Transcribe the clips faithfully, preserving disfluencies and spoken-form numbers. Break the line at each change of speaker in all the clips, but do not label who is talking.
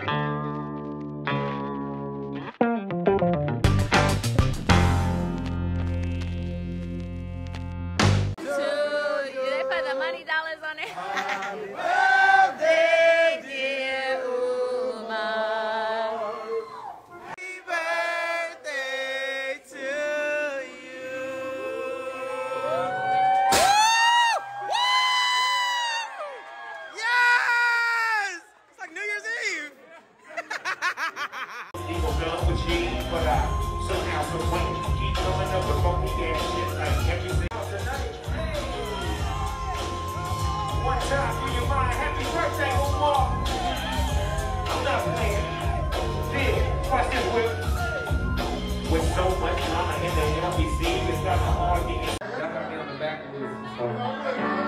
One time, do you mind? Happy birthday, Umar. I'm not playing. Dig, watch this whip. With so much drama in the L B C, it's not hard to get. Y'all got me on the back of this. So.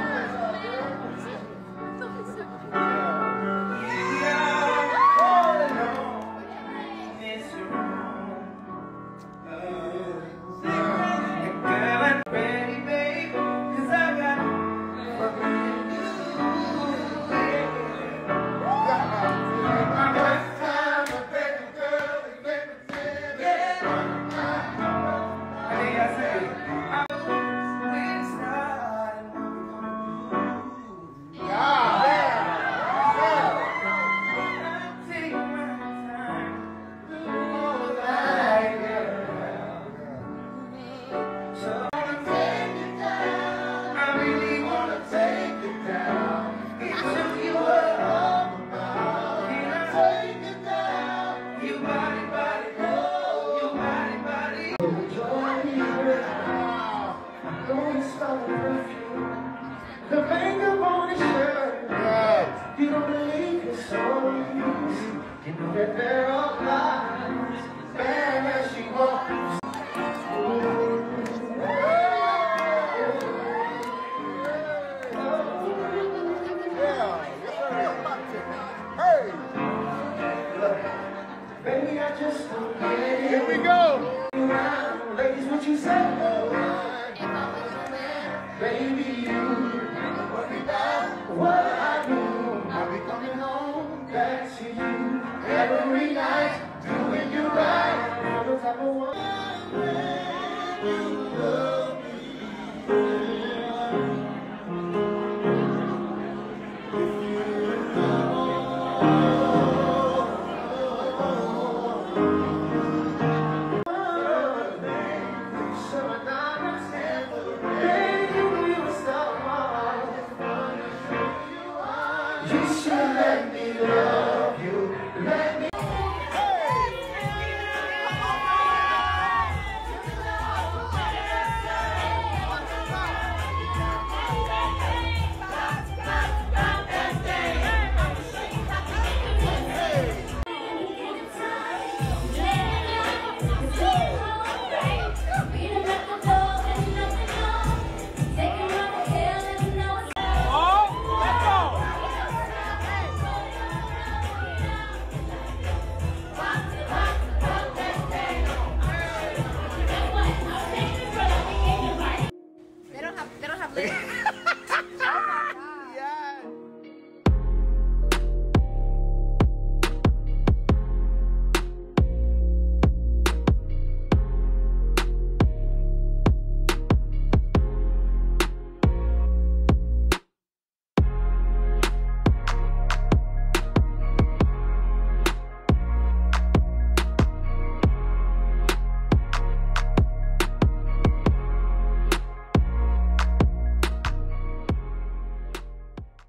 The finger on his shirt. Yes. You don't believe his stories. You know that there are lies. Bad as she walks. Hey. Baby, I just don't get it. Here we go. Ladies, what you say? Baby, you worry about what I do. I'll be coming home back to you every night.